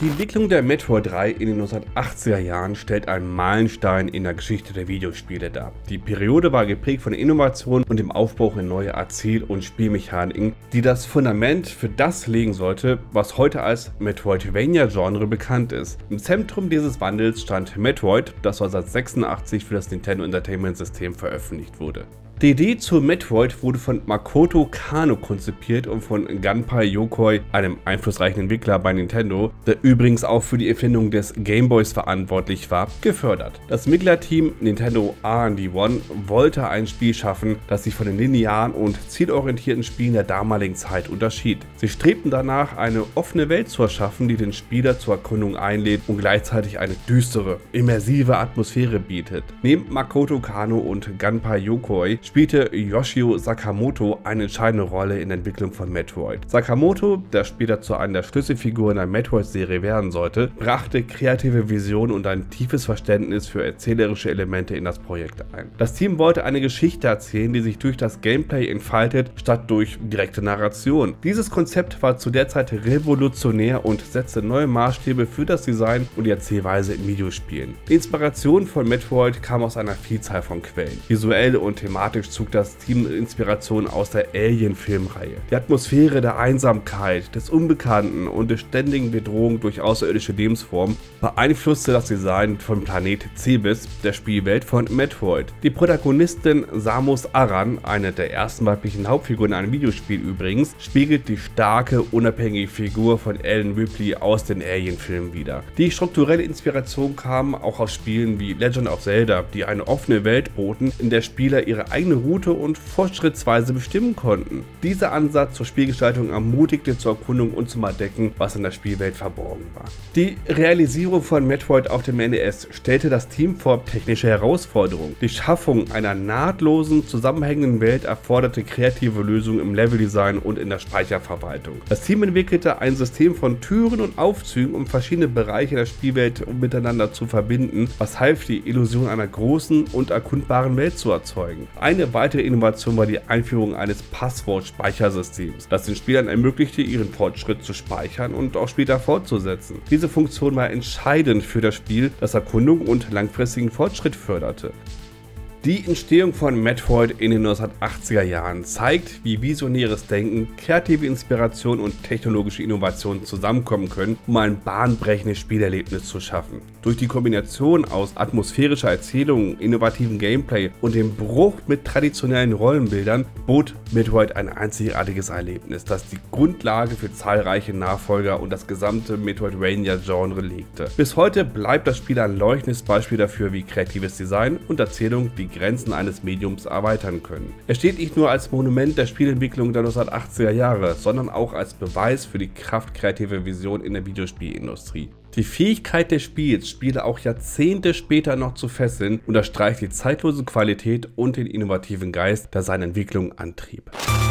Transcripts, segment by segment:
Die Entwicklung der Metroid-Reihe in den 1980er Jahren stellt einen Meilenstein in der Geschichte der Videospiele dar. Die Periode war geprägt von Innovation und dem Aufbau in neue Erzähl- und Spielmechaniken, die das Fundament für das legen sollte, was heute als Metroidvania-Genre bekannt ist. Im Zentrum dieses Wandels stand Metroid, das 1986 für das Nintendo Entertainment System veröffentlicht wurde. Die Idee zu Metroid wurde von Makoto Kano konzipiert und von Gunpei Yokoi, einem einflussreichen Entwickler bei Nintendo, der übrigens auch für die Erfindung des Game Boys verantwortlich war, gefördert. Das Entwicklerteam Nintendo R&D One wollte ein Spiel schaffen, das sich von den linearen und zielorientierten Spielen der damaligen Zeit unterschied. Sie strebten danach, eine offene Welt zu erschaffen, die den Spieler zur Erkundung einlädt und gleichzeitig eine düstere, immersive Atmosphäre bietet. Neben Makoto Kano und Gunpei Yokoi spielte Yoshio Sakamoto eine entscheidende Rolle in der Entwicklung von Metroid. Sakamoto, der später zu einer der Schlüsselfiguren der Metroid-Serie werden sollte, brachte kreative Visionen und ein tiefes Verständnis für erzählerische Elemente in das Projekt ein. Das Team wollte eine Geschichte erzählen, die sich durch das Gameplay entfaltet, statt durch direkte Narration. Dieses Konzept war zu der Zeit revolutionär und setzte neue Maßstäbe für das Design und die Erzählweise in Videospielen. Die Inspiration von Metroid kam aus einer Vielzahl von Quellen. Visuell und thematisch zog das Team Inspiration aus der Alien-Filmreihe. Die Atmosphäre der Einsamkeit, des Unbekannten und der ständigen Bedrohung durch außerirdische Lebensformen beeinflusste das Design von Planet Cebes, der Spielwelt von Metroid. Die Protagonistin Samus Aran, eine der ersten weiblichen Hauptfiguren in einem Videospiel übrigens, spiegelt die starke, unabhängige Figur von Ellen Ripley aus den Alien-Filmen wider. Die strukturelle Inspiration kam auch aus Spielen wie Legend of Zelda, die eine offene Welt boten, in der Spieler ihre eigene Route und fortschrittsweise bestimmen konnten. Dieser Ansatz zur Spielgestaltung ermutigte zur Erkundung und zum Entdecken, was in der Spielwelt verborgen war. Die Realisierung von Metroid auf dem NES stellte das Team vor technische Herausforderungen. Die Schaffung einer nahtlosen, zusammenhängenden Welt erforderte kreative Lösungen im Leveldesign und in der Speicherverwaltung. Das Team entwickelte ein System von Türen und Aufzügen, um verschiedene Bereiche der Spielwelt miteinander zu verbinden, was half, die Illusion einer großen und erkundbaren Welt zu erzeugen. Eine weitere Innovation war die Einführung eines Passwort-Speichersystems, das den Spielern ermöglichte, ihren Fortschritt zu speichern und auch später fortzusetzen. Diese Funktion war entscheidend für das Spiel, das Erkundung und langfristigen Fortschritt förderte. Die Entstehung von Metroid in den 1980er Jahren zeigt, wie visionäres Denken, kreative Inspiration und technologische Innovationen zusammenkommen können, um ein bahnbrechendes Spielerlebnis zu schaffen. Durch die Kombination aus atmosphärischer Erzählung, innovativem Gameplay und dem Bruch mit traditionellen Rollenbildern bot Metroid ein einzigartiges Erlebnis, das die Grundlage für zahlreiche Nachfolger und das gesamte Metroidvania-Genre legte. Bis heute bleibt das Spiel ein leuchtendes Beispiel dafür, wie kreatives Design und Erzählung die Grenzen eines Mediums erweitern können. Es steht nicht nur als Monument der Spielentwicklung der 1980er Jahre, sondern auch als Beweis für die Kraft kreativer Vision in der Videospielindustrie. Die Fähigkeit des Spiels, Spiele auch Jahrzehnte später noch zu fesseln, unterstreicht die zeitlose Qualität und den innovativen Geist, der seine Entwicklung antrieb.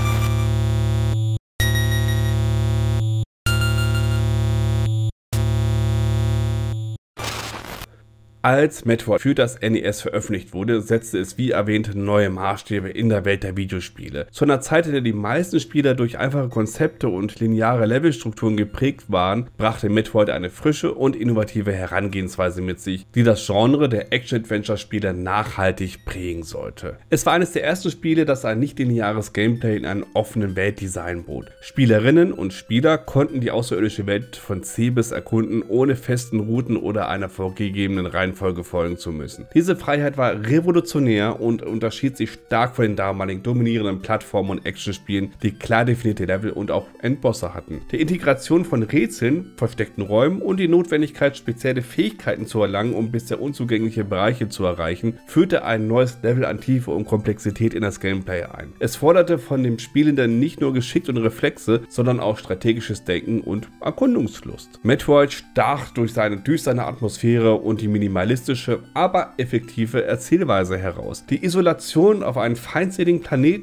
Als Metroid für das NES veröffentlicht wurde, setzte es wie erwähnt neue Maßstäbe in der Welt der Videospiele. Zu einer Zeit, in der die meisten Spieler durch einfache Konzepte und lineare Levelstrukturen geprägt waren, brachte Metroid eine frische und innovative Herangehensweise mit sich, die das Genre der Action-Adventure-Spiele nachhaltig prägen sollte. Es war eines der ersten Spiele, das ein nicht-lineares Gameplay in einem offenen Weltdesign bot. Spielerinnen und Spieler konnten die außerirdische Welt von Cebes erkunden, ohne festen Routen oder einer vorgegebenen Reihenfolge folgen zu müssen. Diese Freiheit war revolutionär und unterschied sich stark von den damaligen dominierenden Plattformen und Actionspielen, die klar definierte Level und auch Endbosse hatten. Die Integration von Rätseln, versteckten Räumen und die Notwendigkeit, spezielle Fähigkeiten zu erlangen, um bisher unzugängliche Bereiche zu erreichen, führte ein neues Level an Tiefe und Komplexität in das Gameplay ein. Es forderte von dem Spielenden nicht nur Geschick und Reflexe, sondern auch strategisches Denken und Erkundungslust. Metroid stach durch seine düstere Atmosphäre und die minimalistische, aber effektive Erzählweise heraus. Die Isolation auf einem feindseligen Planeten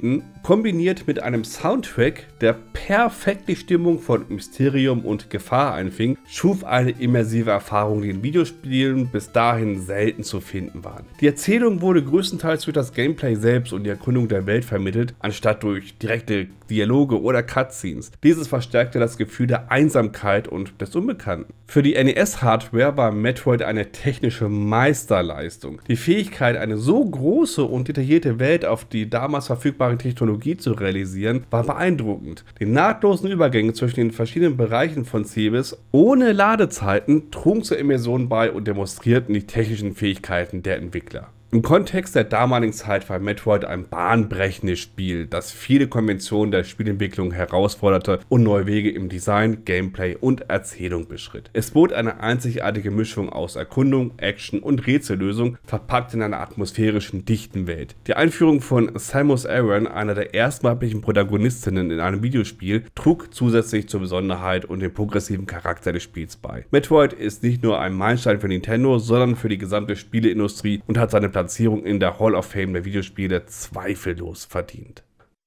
Kombiniert mit einem Soundtrack, der perfekt die Stimmung von Mysterium und Gefahr einfing, schuf eine immersive Erfahrung, die in Videospielen bis dahin selten zu finden waren. Die Erzählung wurde größtenteils durch das Gameplay selbst und die Erkundung der Welt vermittelt, anstatt durch direkte Dialoge oder Cutscenes. Dieses verstärkte das Gefühl der Einsamkeit und des Unbekannten. Für die NES-Hardware war Metroid eine technische Meisterleistung. Die Fähigkeit, eine so große und detaillierte Welt auf die damals verfügbare Technologie zu realisieren, war beeindruckend. Die nahtlosen Übergänge zwischen den verschiedenen Bereichen von Cebes ohne Ladezeiten trugen zur Immersion bei und demonstrierten die technischen Fähigkeiten der Entwickler. Im Kontext der damaligen Zeit war Metroid ein bahnbrechendes Spiel, das viele Konventionen der Spielentwicklung herausforderte und neue Wege im Design, Gameplay und Erzählung beschritt. Es bot eine einzigartige Mischung aus Erkundung, Action und Rätsellösung, verpackt in einer atmosphärischen, dichten Welt. Die Einführung von Samus Aran, einer der ersten weiblichen Protagonistinnen in einem Videospiel, trug zusätzlich zur Besonderheit und dem progressiven Charakter des Spiels bei. Metroid ist nicht nur ein Meilenstein für Nintendo, sondern für die gesamte Spieleindustrie und hat seine Platzierung in der Hall of Fame der Videospiele zweifellos verdient.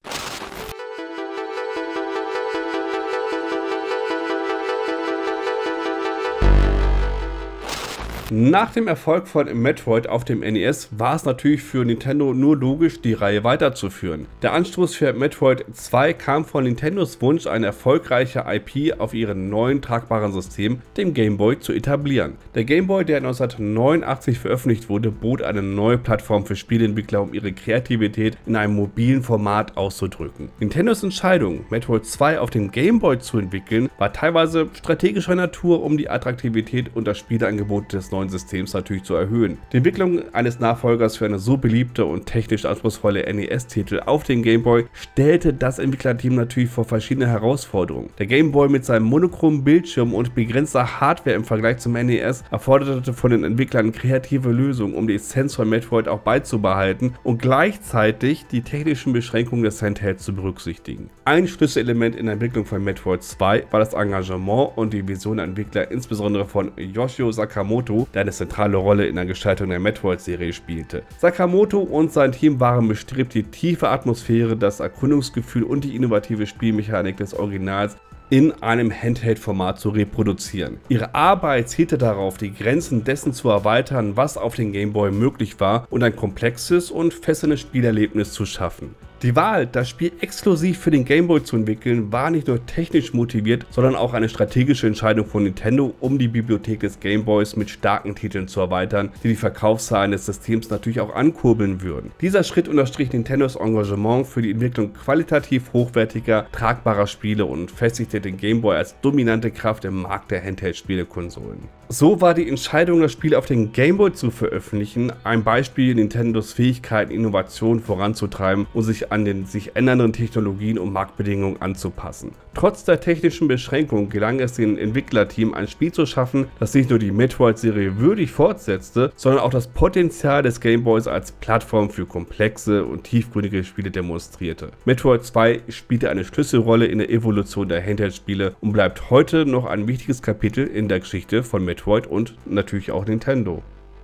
Nach dem Erfolg von Metroid auf dem NES war es natürlich für Nintendo nur logisch, die Reihe weiterzuführen. Der Anstoß für Metroid 2 kam von Nintendos Wunsch, eine erfolgreiche IP auf ihrem neuen tragbaren System, dem Game Boy, zu etablieren. Der Game Boy, der 1989 veröffentlicht wurde, bot eine neue Plattform für Spieleentwickler, um ihre Kreativität in einem mobilen Format auszudrücken. Nintendos Entscheidung, Metroid 2 auf dem Game Boy zu entwickeln, war teilweise strategischer Natur, um die Attraktivität und das Spieleangebot des neuen Systems natürlich zu erhöhen. Die Entwicklung eines Nachfolgers für eine so beliebte und technisch anspruchsvolle NES-Titel auf den Game Boy stellte das Entwicklerteam natürlich vor verschiedene Herausforderungen. Der Game Boy mit seinem monochromen Bildschirm und begrenzter Hardware im Vergleich zum NES erforderte von den Entwicklern kreative Lösungen, um die Essenz von Metroid auch beizubehalten und gleichzeitig die technischen Beschränkungen des Handhelds zu berücksichtigen. Ein Schlüsselelement in der Entwicklung von Metroid 2 war das Engagement und die Vision der Entwickler, insbesondere von Yoshio Sakamoto, der eine zentrale Rolle in der Gestaltung der Metroid-Serie spielte. Sakamoto und sein Team waren bestrebt, die tiefe Atmosphäre, das Erkundungsgefühl und die innovative Spielmechanik des Originals in einem Handheld-Format zu reproduzieren. Ihre Arbeit zielte darauf, die Grenzen dessen zu erweitern, was auf dem Game Boy möglich war und ein komplexes und fesselndes Spielerlebnis zu schaffen. Die Wahl, das Spiel exklusiv für den Game Boy zu entwickeln, war nicht nur technisch motiviert, sondern auch eine strategische Entscheidung von Nintendo, um die Bibliothek des Game Boys mit starken Titeln zu erweitern, die die Verkaufszahlen des Systems natürlich auch ankurbeln würden. Dieser Schritt unterstrich Nintendos Engagement für die Entwicklung qualitativ hochwertiger, tragbarer Spiele und festigte den Game Boy als dominante Kraft im Markt der Handheld-Spielekonsolen. So war die Entscheidung, das Spiel auf den Game Boy zu veröffentlichen, ein Beispiel, Nintendos Fähigkeit, Innovation voranzutreiben und sich an den sich ändernden Technologien und Marktbedingungen anzupassen. Trotz der technischen Beschränkungen gelang es dem Entwicklerteam, ein Spiel zu schaffen, das nicht nur die Metroid-Serie würdig fortsetzte, sondern auch das Potenzial des Game Boys als Plattform für komplexe und tiefgründige Spiele demonstrierte. Metroid 2 spielte eine Schlüsselrolle in der Evolution der Handheld-Spiele und bleibt heute noch ein wichtiges Kapitel in der Geschichte von Metroid und natürlich auch Nintendo.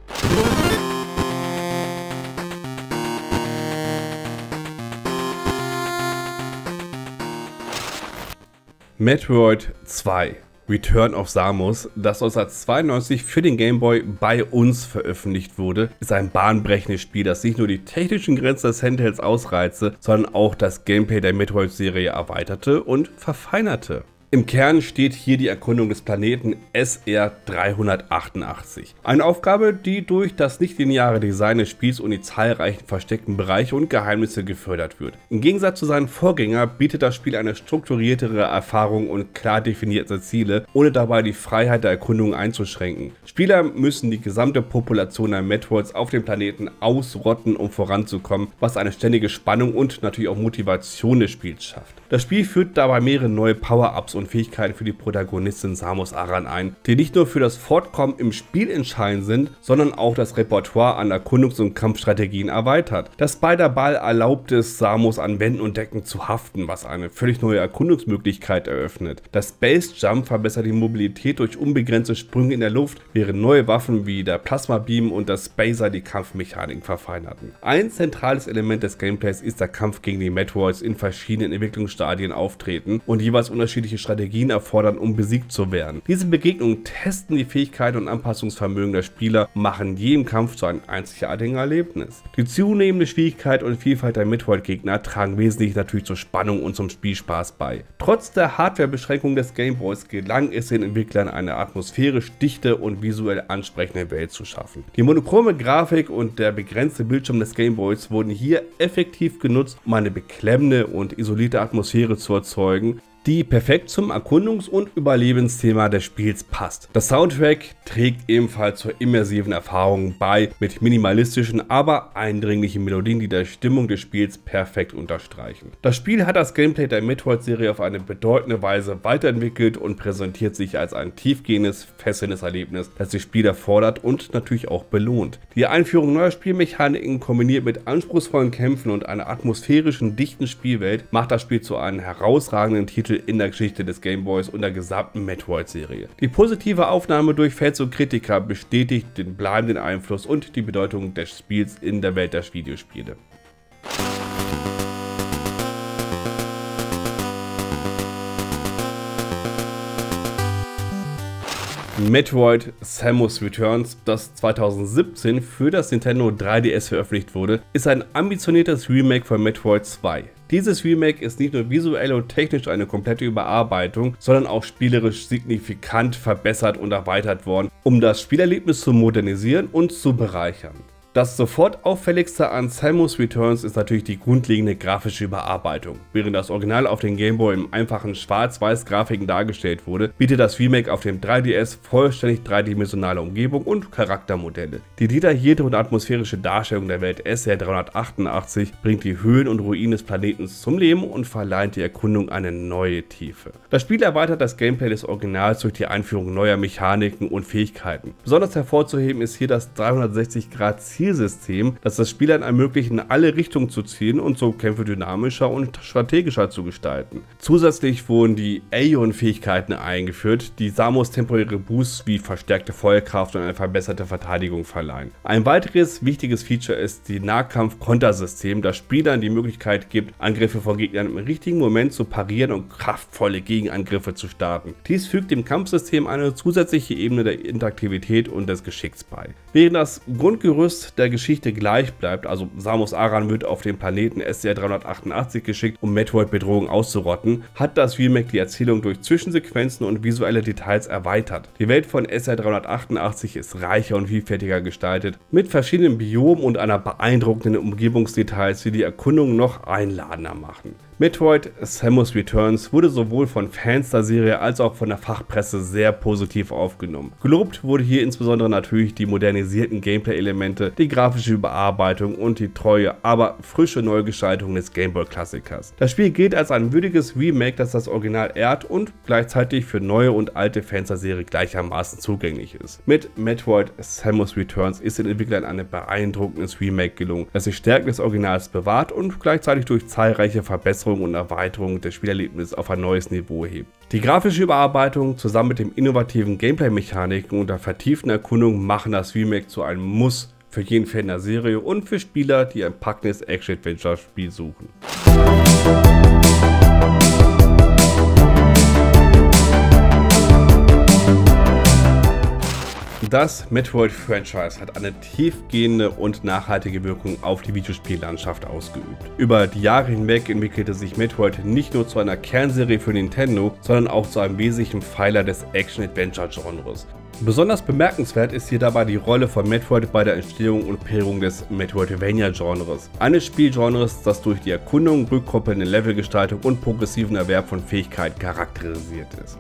Metroid 2 Return of Samus, das 1992 für den Game Boy bei uns veröffentlicht wurde, ist ein bahnbrechendes Spiel, das nicht nur die technischen Grenzen des Handhelds ausreizte, sondern auch das Gameplay der Metroid-Serie erweiterte und verfeinerte. Im Kern steht hier die Erkundung des Planeten SR388. Eine Aufgabe, die durch das nicht-lineare Design des Spiels und die zahlreichen versteckten Bereiche und Geheimnisse gefördert wird. Im Gegensatz zu seinem Vorgänger bietet das Spiel eine strukturiertere Erfahrung und klar definierte Ziele, ohne dabei die Freiheit der Erkundung einzuschränken. Spieler müssen die gesamte Population der Metroids auf dem Planeten ausrotten, um voranzukommen, was eine ständige Spannung und natürlich auch Motivation des Spiels schafft. Das Spiel führt dabei mehrere neue Power-Ups und Fähigkeiten für die Protagonistin Samus Aran ein, die nicht nur für das Fortkommen im Spiel entscheidend sind, sondern auch das Repertoire an Erkundungs- und Kampfstrategien erweitert. Der Spider-Ball erlaubt es, Samus an Wänden und Decken zu haften, was eine völlig neue Erkundungsmöglichkeit eröffnet. Das Space Jump verbessert die Mobilität durch unbegrenzte Sprünge in der Luft, während neue Waffen wie der Plasma Beam und das Spacer die Kampfmechanik verfeinerten. Ein zentrales Element des Gameplays ist der Kampf gegen die Metroids in verschiedenen Entwicklungsstadien auftreten und jeweils unterschiedliche Strategien erfordern, um besiegt zu werden. Diese Begegnungen testen die Fähigkeiten und Anpassungsvermögen der Spieler und machen jeden Kampf zu einem einzigartigen Erlebnis. Die zunehmende Schwierigkeit und Vielfalt der Metroid-Gegner tragen wesentlich natürlich zur Spannung und zum Spielspaß bei. Trotz der Hardwarebeschränkung des Gameboys gelang es den Entwicklern, eine atmosphärisch dichte und visuell ansprechende Welt zu schaffen. Die monochrome Grafik und der begrenzte Bildschirm des Gameboys wurden hier effektiv genutzt, um eine beklemmende und isolierte Atmosphäre zu erzeugen, die perfekt zum Erkundungs- und Überlebensthema des Spiels passt. Das Soundtrack trägt ebenfalls zur immersiven Erfahrung bei, mit minimalistischen, aber eindringlichen Melodien, die die Stimmung des Spiels perfekt unterstreichen. Das Spiel hat das Gameplay der Metroid-Serie auf eine bedeutende Weise weiterentwickelt und präsentiert sich als ein tiefgehendes, fesselndes Erlebnis, das die Spieler fordert und natürlich auch belohnt. Die Einführung neuer Spielmechaniken kombiniert mit anspruchsvollen Kämpfen und einer atmosphärischen, dichten Spielwelt macht das Spiel zu einem herausragenden Titel in der Geschichte des Gameboys und der gesamten Metroid-Serie. Die positive Aufnahme durch Fans und Kritiker bestätigt den bleibenden Einfluss und die Bedeutung des Spiels in der Welt der Videospiele. Metroid Samus Returns, das 2017 für das Nintendo 3DS veröffentlicht wurde, ist ein ambitioniertes Remake von Metroid 2. Dieses Remake ist nicht nur visuell und technisch eine komplette Überarbeitung, sondern auch spielerisch signifikant verbessert und erweitert worden, um das Spielerlebnis zu modernisieren und zu bereichern. Das sofort auffälligste an Samus Returns ist natürlich die grundlegende grafische Überarbeitung. Während das Original auf dem Gameboy in einfachen Schwarz-Weiß-Grafiken dargestellt wurde, bietet das Remake auf dem 3DS vollständig dreidimensionale Umgebung und Charaktermodelle. Die detaillierte und atmosphärische Darstellung der Welt SR388 bringt die Höhen und Ruinen des Planeten zum Leben und verleiht die Erkundung eine neue Tiefe. Das Spiel erweitert das Gameplay des Originals durch die Einführung neuer Mechaniken und Fähigkeiten. Besonders hervorzuheben ist hier das 360°-Zielsystem, das das Spielern ermöglicht, in alle Richtungen zu zielen und so Kämpfe dynamischer und strategischer zu gestalten. Zusätzlich wurden die Aeon-Fähigkeiten eingeführt, die Samus temporäre Boosts wie verstärkte Feuerkraft und eine verbesserte Verteidigung verleihen. Ein weiteres wichtiges Feature ist die Nahkampf-Kontersystem, das Spielern die Möglichkeit gibt, Angriffe von Gegnern im richtigen Moment zu parieren und kraftvolle Gegenangriffe zu starten. Dies fügt dem Kampfsystem eine zusätzliche Ebene der Interaktivität und des Geschicks bei. Während das Grundgerüst der Geschichte gleich bleibt, also Samus Aran wird auf den Planeten SCR-388 geschickt, um Metroid-Bedrohungen auszurotten, hat das Remake die Erzählung durch Zwischensequenzen und visuelle Details erweitert. Die Welt von SCR-388 ist reicher und vielfältiger gestaltet, mit verschiedenen Biomen und einer beeindruckenden Umgebungsdetails, die die Erkundung noch einladender machen. Metroid Samus Returns wurde sowohl von Fans der Serie als auch von der Fachpresse sehr positiv aufgenommen. Gelobt wurde hier insbesondere natürlich die modernisierten Gameplay-Elemente, die grafische Überarbeitung und die treue, aber frische Neugestaltung des Gameboy-Klassikers. Das Spiel gilt als ein würdiges Remake, das das Original ehrt und gleichzeitig für neue und alte Fans der Serie gleichermaßen zugänglich ist. Mit Metroid Samus Returns ist den Entwicklern ein beeindruckendes Remake gelungen, das die Stärken des Originals bewahrt und gleichzeitig durch zahlreiche Verbesserungen und Erweiterung des Spielerlebnisses auf ein neues Niveau hebt. Die grafische Überarbeitung zusammen mit dem innovativen Gameplay-Mechaniken und der vertieften Erkundung machen das Remake zu einem Muss für jeden Fan der Serie und für Spieler, die ein packendes Action-Adventure-Spiel suchen. Das Metroid-Franchise hat eine tiefgehende und nachhaltige Wirkung auf die Videospiellandschaft ausgeübt. Über die Jahre hinweg entwickelte sich Metroid nicht nur zu einer Kernserie für Nintendo, sondern auch zu einem wesentlichen Pfeiler des Action-Adventure-Genres. Besonders bemerkenswert ist hier dabei die Rolle von Metroid bei der Entstehung und Prägung des Metroidvania-Genres. Eines Spielgenres, das durch die Erkundung, rückkoppelnde Levelgestaltung und progressiven Erwerb von Fähigkeiten charakterisiert ist.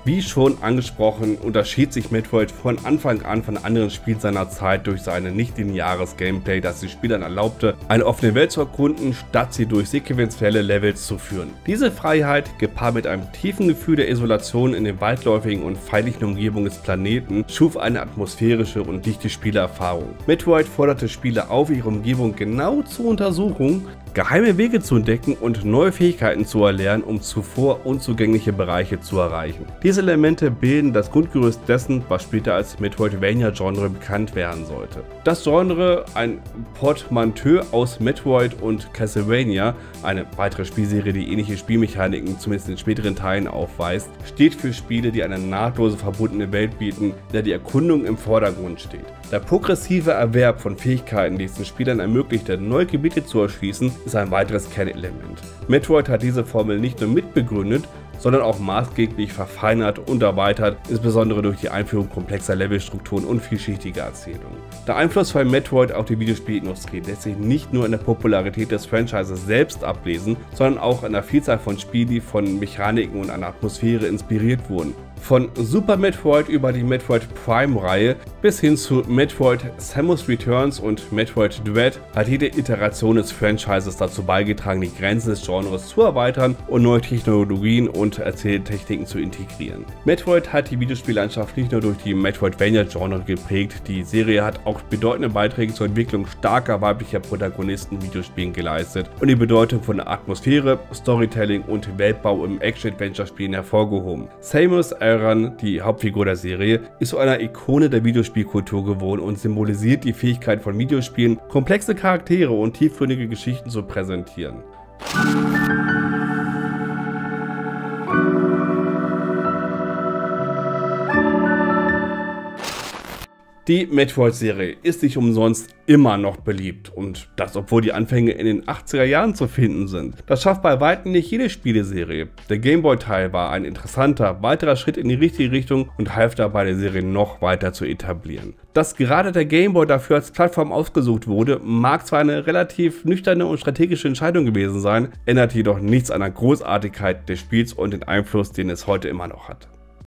Wie schon angesprochen, unterschied sich Metroid von Anfang an von anderen Spielen seiner Zeit durch sein nicht-lineares Gameplay, das den Spielern erlaubte, eine offene Welt zu erkunden, statt sie durch sequenzielle Levels zu führen. Diese Freiheit, gepaart mit einem tiefen Gefühl der Isolation in den weitläufigen und feindlichen Umgebungen des Planeten, schuf eine atmosphärische und dichte Spielerfahrung. Metroid forderte Spieler auf, ihre Umgebung genau zu untersuchen, geheime Wege zu entdecken und neue Fähigkeiten zu erlernen, um zuvor unzugängliche Bereiche zu erreichen. Diese Elemente bilden das Grundgerüst dessen, was später als Metroidvania-Genre bekannt werden sollte. Das Genre, ein Portmanteau aus Metroid und Castlevania, eine weitere Spielserie, die ähnliche Spielmechaniken zumindest in späteren Teilen aufweist, steht für Spiele, die eine nahtlose verbundene Welt bieten, in der die Erkundung im Vordergrund steht. Der progressive Erwerb von Fähigkeiten, die es den Spielern ermöglichte, neue Gebiete zu erschließen, ist ein weiteres Kernelement. Metroid hat diese Formel nicht nur mitbegründet, sondern auch maßgeblich verfeinert und erweitert, insbesondere durch die Einführung komplexer Levelstrukturen und vielschichtiger Erzählungen. Der Einfluss von Metroid auf die Videospielindustrie lässt sich nicht nur in der Popularität des Franchises selbst ablesen, sondern auch in der Vielzahl von Spielen, die von Mechaniken und einer Atmosphäre inspiriert wurden. Von Super Metroid über die Metroid Prime-Reihe bis hin zu Metroid Samus Returns und Metroid Dread hat jede Iteration des Franchises dazu beigetragen, die Grenzen des Genres zu erweitern und neue Technologien und Erzähltechniken zu integrieren. Metroid hat die Videospiellandschaft nicht nur durch die Metroidvania-Genre geprägt, die Serie hat auch bedeutende Beiträge zur Entwicklung starker weiblicher Protagonisten in Videospielen geleistet und die Bedeutung von Atmosphäre, Storytelling und Weltbau im Action-Adventure-Spielen hervorgehoben. Samus Aran, die Hauptfigur der Serie, ist zu einer Ikone der Videospielkultur geworden und symbolisiert die Fähigkeit von Videospielen, komplexe Charaktere und tiefgründige Geschichten zu präsentieren. Die Metroid-Serie ist nicht umsonst immer noch beliebt und das, obwohl die Anfänge in den 80er Jahren zu finden sind. Das schafft bei weitem nicht jede Spieleserie. Der Gameboy-Teil war ein interessanter weiterer Schritt in die richtige Richtung und half dabei, die Serie noch weiter zu etablieren. Dass gerade der Gameboy dafür als Plattform ausgesucht wurde, mag zwar eine relativ nüchterne und strategische Entscheidung gewesen sein, ändert jedoch nichts an der Großartigkeit des Spiels und den Einfluss, den es heute immer noch hat.